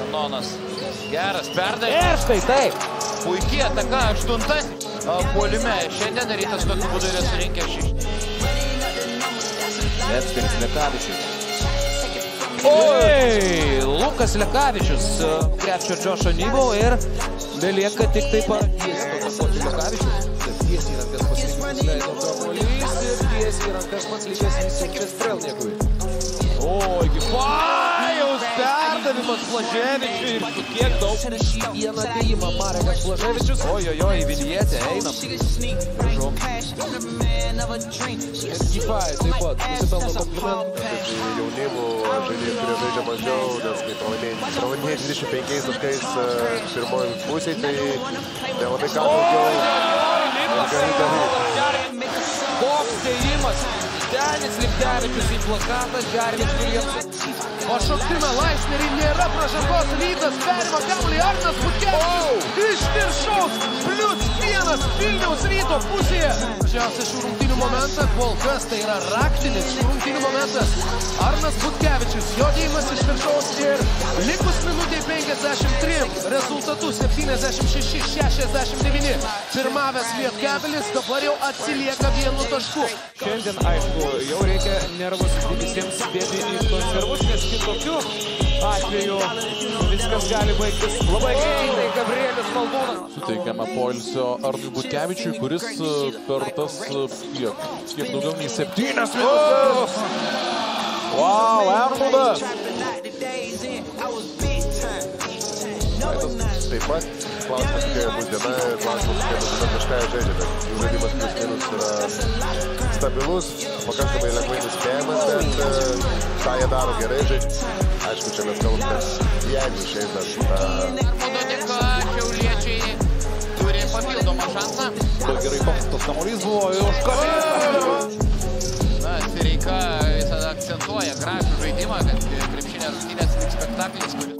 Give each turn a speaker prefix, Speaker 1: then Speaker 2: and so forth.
Speaker 1: Anonas. Geras perdavimas.
Speaker 2: Ir štai taip.
Speaker 1: Puikiai ataka, 8 puolime. Šiandien Rytas tokiu būdu yra surinkęs 6.
Speaker 2: Epsteris Lekavičius. Oi! Lukas Lekavičius krepšio Džošo Nybo ir belieka tik taip pat. Lekavičius. Tiesiai į rankas pasilikimas leido kamuolys ir tiesiai į rankas pats lygės Sėkmės Strelniekui. Oi, Gifajaus perdavimas Blaževičiui ir su kiek daug vieną atėjimą Marekas Blaževičius. Ojojoj, Vilietė, einam. Prašau. Ir Gifaj taip pat nusipelno komplimentų.
Speaker 3: Jaunimų žaidėjai, kurie žaidžia mažiau, nes kai pralaimėjai 25 taškais pirmoji pusėje, tai nelabai ką daugiau.
Speaker 2: Koks dėjimas. Denis Lipkevičius į plakatą, Džervis Viljamsas. Pašoktina Laisnerį, nėra pražangos, Rytas perima kamuolį, Arnas Butkevičius iš viršaus, +1 Vilniaus Ryto pusėje. Didžiausias šių rungtynių momentas, kol kas tai yra raktinis šių rungtynių momentas. Arnas Butkevičius, jo dėjimas iš viršaus ir likus minutė 53, rezultatu 76-69. Pirmavęs Lietkabelis dabar jau atsilieka 1 tašku. Šiandien, aišku, jau reikia nervus visiems bėti į konservus, nes kitokiu atveju viskas gali baigtis labai greitai. Gabrielius Maldūnas.
Speaker 4: Suteikiama poilsio Arnui Butkevičiui, kuris per tas kiek daugiau nei 7 minutės. Wow, Arnūdas!
Speaker 3: Taip pat klausimas, kokia bus diena, klausimas, kokia bus diena kažką žaidžia, bet jų žaidimas +- yra stabilus, pakankamai lengvai nuspėjamas, bet tą jie daro gerai žaidžia. Aišku, čia mes kalbam, kad jeigu išeis dar
Speaker 1: Dėka, šiauliečiai turi papildomą šansą.
Speaker 4: Gerai pastas kamuolys buvo ir užkabino.
Speaker 1: Sireika visada akcentuoja gražų žaidimą, kad krepšinio rungtynės spektaklis, kuris